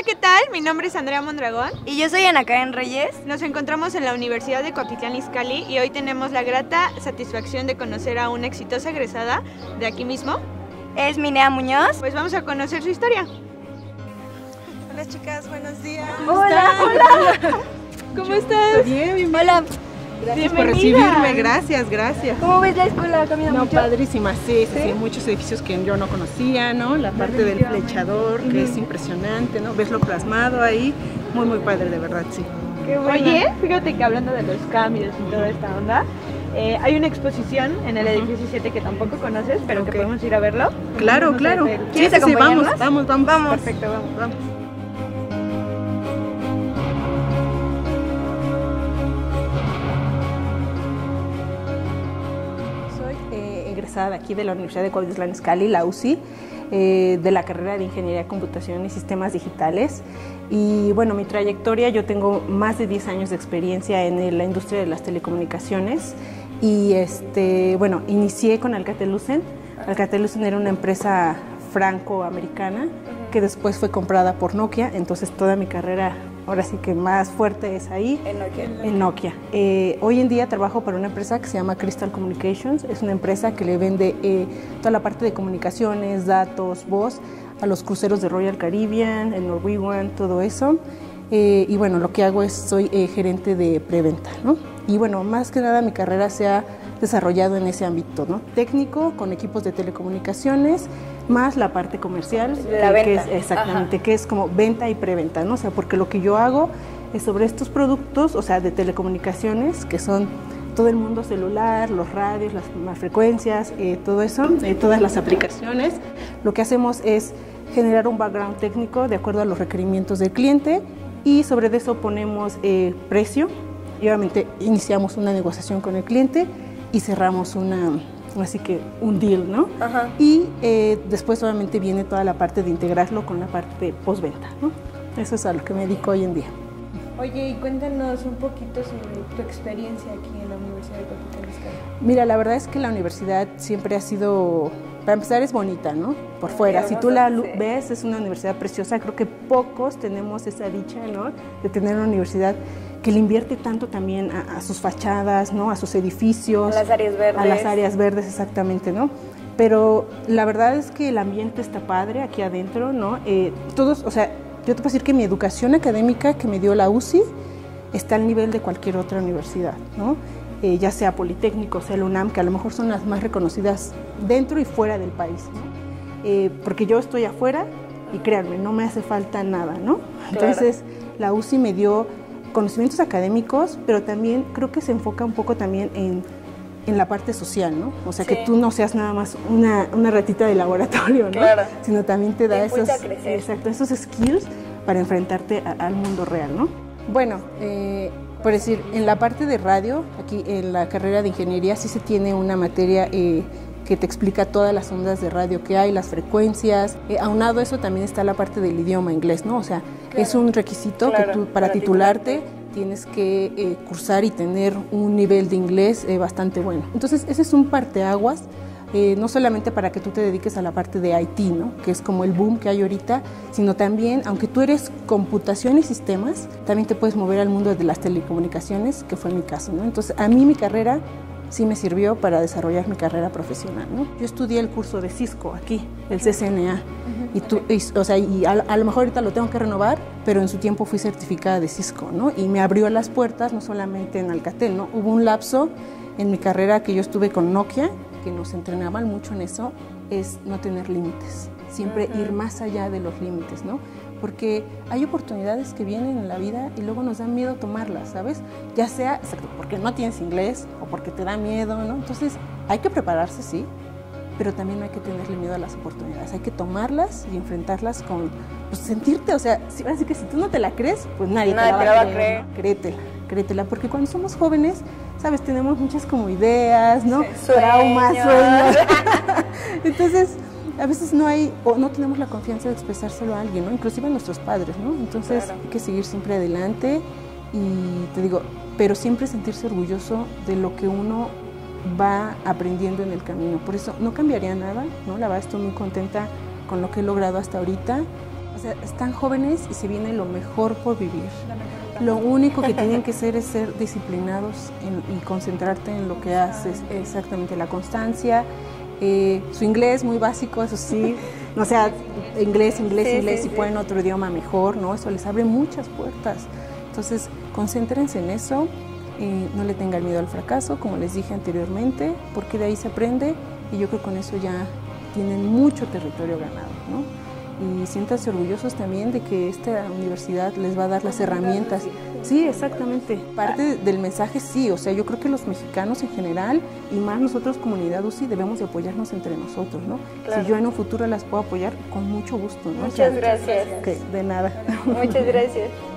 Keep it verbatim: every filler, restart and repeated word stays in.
¿qué tal? Mi nombre es Andrea Mondragón. Y yo soy Ana Karen Reyes. Nos encontramos en la Universidad de Cuautitlán Izcalli y hoy tenemos la grata satisfacción de conocer a una exitosa egresada de aquí mismo. Es Minea Muñoz. Pues vamos a conocer su historia. Hola chicas, buenos días. Hola, hola. ¿Cómo estás? Bien, bien. Hola. Gracias por recibirme, gracias, gracias. ¿Cómo ves la escuela? ¿Camina No, mucho? padrísima, sí, sí, ¿Sí? sí, muchos edificios que yo no conocía, ¿no? La parte del flechador, que uh-huh. es impresionante, ¿no? Verlo plasmado ahí, muy, muy padre, de verdad, sí. Qué bueno. Oye, fíjate que hablando de los cambios y toda esta onda, eh, hay una exposición en el edificio siete que tampoco conoces, pero okay. que podemos ir a verlo. Claro, claro. ¿Quieres sí, sí, acompañarnos? Sí, vamos, vamos, vamos. Vamos. Perfecto, vamos, vamos. De aquí de la Universidad de Cuautitlán Izcalli, la U C I, eh, de la carrera de Ingeniería de Computación y Sistemas Digitales. Y bueno, mi trayectoria, yo tengo más de diez años de experiencia en la industria de las telecomunicaciones y este, bueno, inicié con Alcatel-Lucent. Alcatel-Lucent era una empresa franco-americana que después fue comprada por Nokia, entonces toda mi carrera ahora sí que más fuerte es ahí, en Nokia. En Nokia. Eh, hoy en día trabajo para una empresa que se llama Crystal Communications, es una empresa que le vende eh, toda la parte de comunicaciones, datos, voz a los cruceros de Royal Caribbean, el Norwegian, todo eso. Eh, y bueno, lo que hago es, soy eh, gerente de preventa, ¿no? Y bueno, más que nada mi carrera se ha desarrollado en ese ámbito, ¿no? Técnico, con equipos de telecomunicaciones, más la parte comercial, la que, venta. que es exactamente, Ajá. que es como venta y preventa, ¿no? O sea, porque lo que yo hago es sobre estos productos, o sea, de telecomunicaciones, que son todo el mundo celular, los radios, las, las frecuencias, eh, todo eso, eh, todas las aplicaciones. Lo que hacemos es generar un background técnico de acuerdo a los requerimientos del cliente y sobre eso ponemos eh, precio y obviamente iniciamos una negociación con el cliente y cerramos una, así que un deal, ¿no? Ajá. Y eh, después obviamente viene toda la parte de integrarlo con la parte postventa, ¿no? Eso es a lo que me dedico hoy en día. Oye, y cuéntanos un poquito sobre tu experiencia aquí en la Universidad de Cuautitlán Izcalli. Mira, la verdad es que la universidad siempre ha sido, para empezar es bonita, ¿no? Por fuera, si tú la ves, es una universidad preciosa, creo que pocos tenemos esa dicha, ¿no? De tener una universidad que le invierte tanto también a, a sus fachadas, ¿no? A sus edificios. A las áreas verdes. A las áreas verdes, exactamente, ¿no? Pero la verdad es que el ambiente está padre aquí adentro, ¿no? Eh, todos, o sea, yo te puedo decir que mi educación académica que me dio la U C I está al nivel de cualquier otra universidad, ¿no? Eh, ya sea Politécnico, sea la UNAM, que a lo mejor son las más reconocidas dentro y fuera del país, ¿no? Eh, porque yo estoy afuera y créanme, no me hace falta nada, ¿no? Entonces, claro. La U C I me dio conocimientos académicos, pero también creo que se enfoca un poco también en, en la parte social, ¿no? O sea, sí. que tú no seas nada más una, una ratita de laboratorio, ¿no? Claro. Sino también te da te esos, exacto, esos skills para enfrentarte a, al mundo real, ¿no? Bueno, eh, por decir, en la parte de radio, aquí en la carrera de ingeniería sí se tiene una materia eh, que te explica todas las ondas de radio que hay, las frecuencias. Eh, aunado a eso también está la parte del idioma inglés, ¿no? O sea, claro. es un requisito claro, que tú para, para titularte, titularte tienes que eh, cursar y tener un nivel de inglés eh, bastante bueno. Entonces, ese es un parteaguas, eh, no solamente para que tú te dediques a la parte de I T, ¿no? Que es como el boom que hay ahorita, sino también, aunque tú eres computación y sistemas, también te puedes mover al mundo de las telecomunicaciones, que fue mi caso, ¿no? Entonces, a mí mi carrera sí me sirvió para desarrollar mi carrera profesional, ¿no? Yo estudié el curso de Cisco aquí, el C C N A, uh-huh. y, tú, y, o sea, y a, a lo mejor ahorita lo tengo que renovar, pero en su tiempo fui certificada de Cisco, ¿no? Y me abrió las puertas, no solamente en Alcatel, ¿no? Hubo un lapso en mi carrera que yo estuve con Nokia, que nos entrenaban mucho en eso, es no tener límites, siempre uh-huh. ir más allá de los límites, ¿no? Porque hay oportunidades que vienen en la vida y luego nos da miedo tomarlas, ¿sabes? Ya sea porque no tienes inglés o porque te da miedo, ¿no? Entonces hay que prepararse, sí, pero también no hay que tenerle miedo a las oportunidades, hay que tomarlas y enfrentarlas con, pues sentirte, o sea, así que si tú no te la crees, pues nadie, nadie te la va a creer, ¿no? Créetela, créetela, porque cuando somos jóvenes, ¿sabes? Tenemos muchas como ideas, ¿no? Sí, traumas, sueños. Entonces, a veces no hay, o no tenemos la confianza de expresárselo a alguien, ¿no? Inclusive a nuestros padres, ¿no? Entonces claro. hay que seguir siempre adelante y te digo, pero siempre sentirse orgulloso de lo que uno va aprendiendo en el camino. Por eso no cambiaría nada, ¿no? La verdad estoy muy contenta con lo que he logrado hasta ahorita O sea, están jóvenes y se viene lo mejor por vivir. Lo único que tienen que hacer es ser disciplinados en, y concentrarte en lo que haces, exactamente la constancia. Eh, su inglés muy básico, eso sí, o sea, inglés, inglés, sí, inglés, sí, si sí. pueden otro idioma mejor, ¿no? Eso les abre muchas puertas. Entonces, concéntrense en eso, eh, no le tengan miedo al fracaso, como les dije anteriormente, porque de ahí se aprende y yo creo que con eso ya tienen mucho territorio ganado, ¿no? Y siéntanse orgullosos también de que esta universidad les va a dar las herramientas. Sí, exactamente. Parte del mensaje sí, o sea, yo creo que los mexicanos en general y más nosotros comunidad U C I debemos de apoyarnos entre nosotros, ¿no? Claro. Si yo en un futuro las puedo apoyar, con mucho gusto, ¿no? Muchas o sea, gracias. Okay, de nada. Muchas gracias.